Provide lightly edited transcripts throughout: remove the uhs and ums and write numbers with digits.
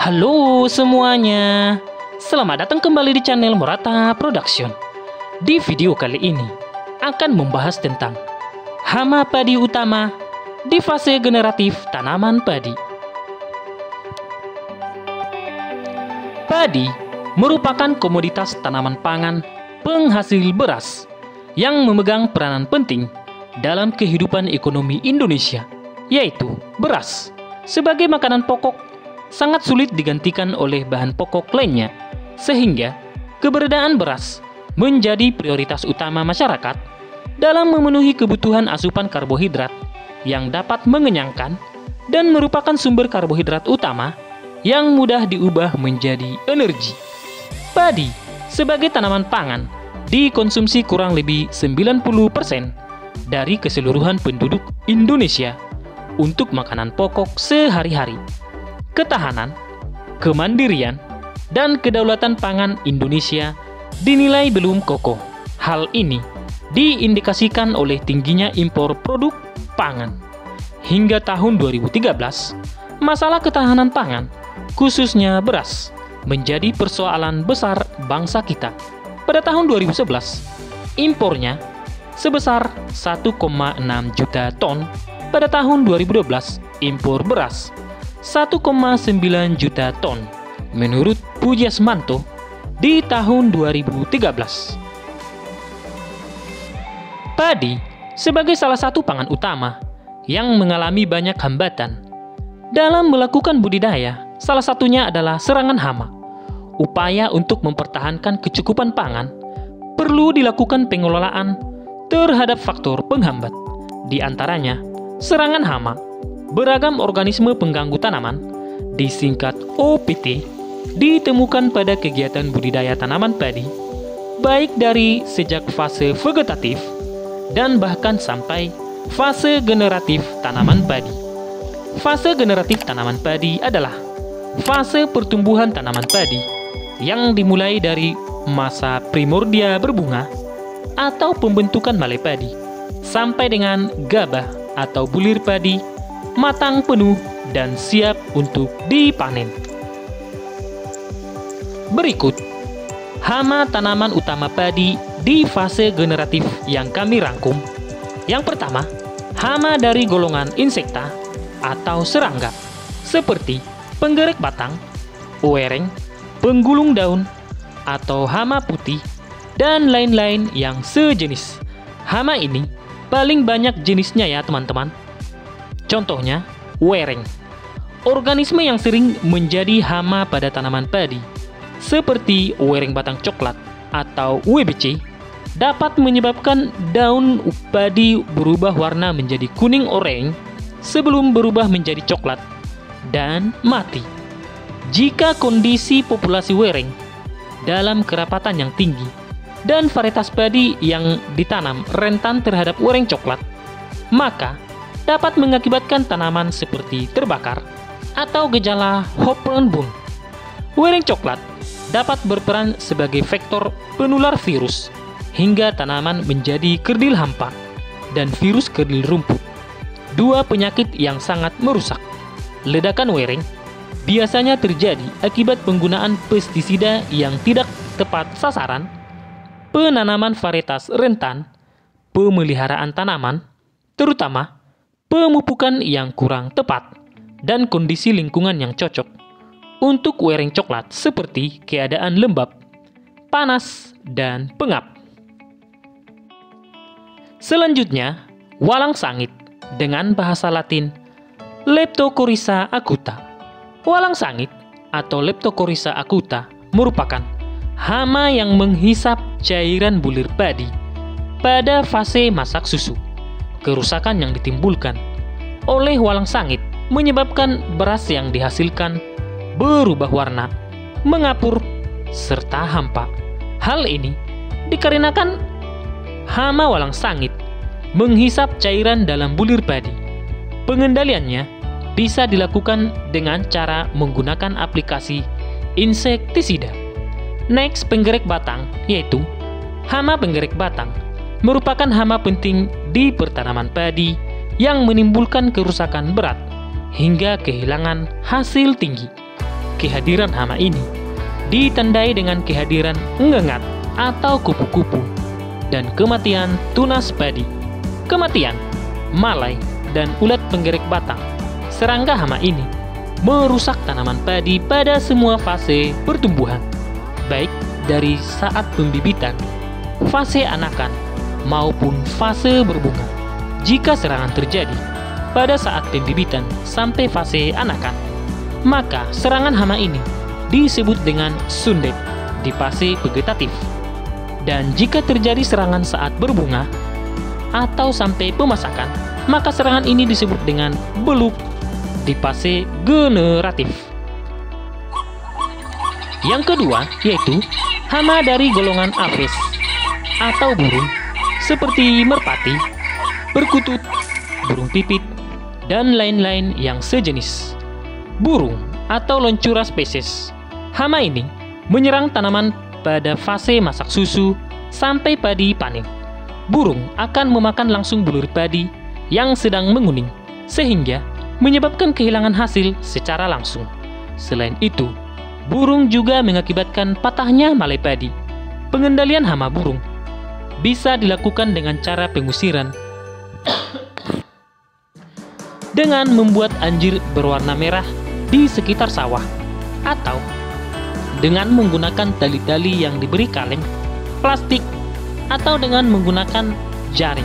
Halo semuanya, selamat datang kembali di channel Morata Production. Di video kali ini akan membahas tentang hama padi utama di fase generatif tanaman padi. Padi merupakan komoditas tanaman pangan penghasil beras yang memegang peranan penting dalam kehidupan ekonomi Indonesia, yaitu beras. Sebagai makanan pokok, sangat sulit digantikan oleh bahan pokok lainnya, sehingga keberadaan beras menjadi prioritas utama masyarakat dalam memenuhi kebutuhan asupan karbohidrat yang dapat mengenyangkan dan merupakan sumber karbohidrat utama yang mudah diubah menjadi energi. Padi sebagai tanaman pangan dikonsumsi kurang lebih 90% dari keseluruhan penduduk Indonesia untuk makanan pokok sehari-hari. Ketahanan, kemandirian, dan kedaulatan pangan Indonesia dinilai belum kokoh. Hal ini diindikasikan oleh tingginya impor produk pangan. Hingga tahun 2013, masalah ketahanan pangan, khususnya beras, menjadi persoalan besar bangsa kita. Pada tahun 2011, impornya sebesar 1,6 juta ton. Pada tahun 2012, impor beras 1,9 juta ton menurut Pujiasmanto di tahun 2013. Padi sebagai salah satu pangan utama yang mengalami banyak hambatan dalam melakukan budidaya, salah satunya adalah serangan hama. Upaya untuk mempertahankan kecukupan pangan perlu dilakukan pengelolaan terhadap faktor penghambat, di antaranya serangan hama. Beragam organisme pengganggu tanaman, disingkat OPT, ditemukan pada kegiatan budidaya tanaman padi, baik dari sejak fase vegetatif dan bahkan sampai fase generatif tanaman padi. Fase generatif tanaman padi adalah fase pertumbuhan tanaman padi yang dimulai dari masa primordia berbunga atau pembentukan malai padi sampai dengan gabah atau bulir padi matang penuh dan siap untuk dipanen. Berikut hama tanaman utama padi di fase generatif yang kami rangkum. Yang pertama, hama dari golongan insekta atau serangga seperti penggerek batang, uwereng, penggulung daun, atau hama putih, dan lain-lain yang sejenis. Hama ini paling banyak jenisnya ya teman-teman. Contohnya, uwereng, organisme yang sering menjadi hama pada tanaman padi, seperti uwereng batang coklat atau UBC, dapat menyebabkan daun padi berubah warna menjadi kuning oranye sebelum berubah menjadi coklat dan mati. Jika kondisi populasi uwereng dalam kerapatan yang tinggi dan varietas padi yang ditanam rentan terhadap uwereng coklat, maka dapat mengakibatkan tanaman seperti terbakar atau gejala Hoplon-Bull. Uwereng coklat dapat berperan sebagai vektor penular virus hingga tanaman menjadi kerdil hampa dan virus kerdil rumput, dua penyakit yang sangat merusak. Ledakan uwereng biasanya terjadi akibat penggunaan pestisida yang tidak tepat sasaran, penanaman varietas rentan, pemeliharaan tanaman, terutama pemupukan yang kurang tepat, dan kondisi lingkungan yang cocok untuk uwereng coklat seperti keadaan lembab, panas, dan pengap. Selanjutnya, walang sangit dengan bahasa Latin Leptocoryza acuta. Walang sangit atau Leptocoryza acuta merupakan hama yang menghisap cairan bulir padi pada fase masak susu. Kerusakan yang ditimbulkan oleh walang sangit menyebabkan beras yang dihasilkan berubah warna, mengapur, serta hampa. Hal ini dikarenakan hama walang sangit menghisap cairan dalam bulir padi. Pengendaliannya bisa dilakukan dengan cara menggunakan aplikasi insektisida. Next, penggerek batang, yaitu hama penggerek batang merupakan hama penting di pertanaman padi yang menimbulkan kerusakan berat hingga kehilangan hasil tinggi. kehadiran hama ini ditandai dengan kehadiran ngengat atau kupu-kupu dan kematian tunas padi, kematian malai, dan ulat penggerek batang. Serangga hama ini merusak tanaman padi pada semua fase pertumbuhan, baik dari saat pembibitan, fase anakan, maupun fase berbunga. Jika serangan terjadi pada saat pembibitan sampai fase anakan, maka serangan hama ini disebut dengan sundet di fase vegetatif. Dan jika terjadi serangan saat berbunga atau sampai pemasakan, maka serangan ini disebut dengan beluk di fase generatif. Yang kedua yaitu hama dari golongan Aphes atau burung seperti merpati, perkutut, burung pipit, dan lain-lain yang sejenis. Burung atau loncura spesies. Hama ini menyerang tanaman pada fase masak susu sampai padi panen. Burung akan memakan langsung bulir padi yang sedang menguning, sehingga menyebabkan kehilangan hasil secara langsung. Selain itu, burung juga mengakibatkan patahnya malai padi. Pengendalian hama burung bisa dilakukan dengan cara pengusiran dengan membuat anjir berwarna merah di sekitar sawah, atau dengan menggunakan tali-tali yang diberi kaleng, plastik, atau dengan menggunakan jaring.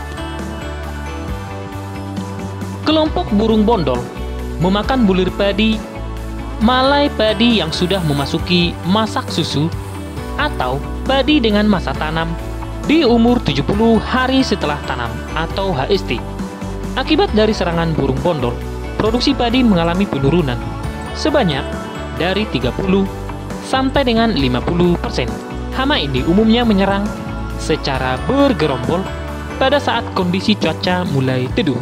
Kelompok burung bondol memakan bulir padi, malai padi yang sudah memasuki masak susu, atau padi dengan masa tanam di umur 70 hari setelah tanam atau HST. Akibat dari serangan burung bondol, produksi padi mengalami penurunan sebanyak dari 30 sampai dengan 50%. Hama ini umumnya menyerang secara bergerombol pada saat kondisi cuaca mulai teduh.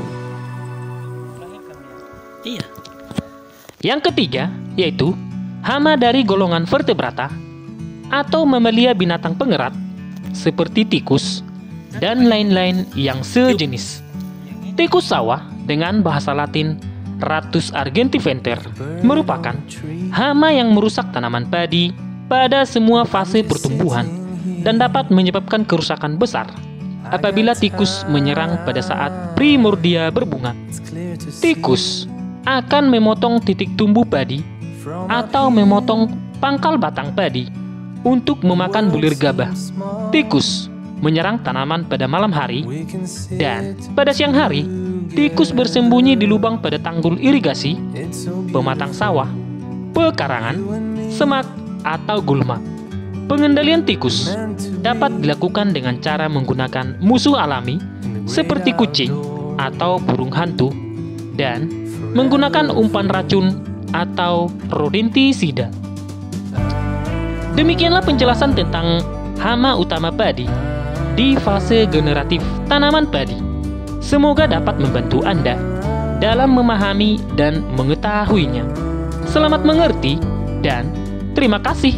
Yang ketiga yaitu hama dari golongan vertebrata atau mamalia binatang pengerat seperti tikus dan lain-lain yang sejenis. Tikus sawah dengan bahasa Latin Rattus argentiventer merupakan hama yang merusak tanaman padi pada semua fase pertumbuhan dan dapat menyebabkan kerusakan besar apabila tikus menyerang pada saat primordia berbunga. Tikus akan memotong titik tumbuh padi atau memotong pangkal batang padi untuk memakan bulir gabah. Tikus menyerang tanaman pada malam hari, dan pada siang hari tikus bersembunyi di lubang pada tanggul irigasi, pematang sawah, pekarangan, semak, atau gulma. Pengendalian tikus dapat dilakukan dengan cara menggunakan musuh alami seperti kucing atau burung hantu, dan menggunakan umpan racun atau rodentisida. Demikianlah penjelasan tentang hama utama padi di fase generatif tanaman padi. Semoga dapat membantu Anda dalam memahami dan mengetahuinya. Selamat mengerti dan terima kasih.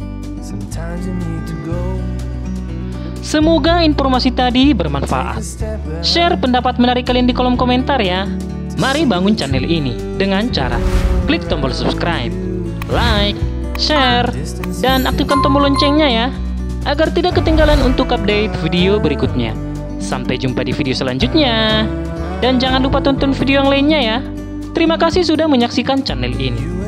Semoga informasi tadi bermanfaat. Share pendapat menarik kalian di kolom komentar ya. Mari bangun channel ini dengan cara klik tombol subscribe, like, share, dan aktifkan tombol loncengnya ya, agar tidak ketinggalan untuk update video berikutnya. Sampai jumpa di video selanjutnya. Dan jangan lupa tonton video yang lainnya ya. Terima kasih sudah menyaksikan channel ini.